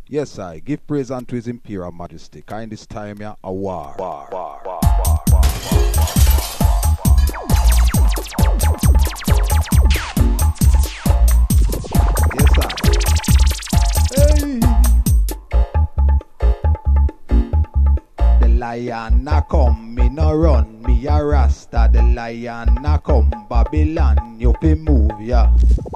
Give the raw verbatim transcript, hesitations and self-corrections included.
Yes, I give praise unto His Imperial Majesty. Kind this time, yeah, a war. War, war, war, war, war, war, Yes, I. Hey. The lion a come, me no run, me a rasta. The lion a come, Babylon, you fi move, yeah.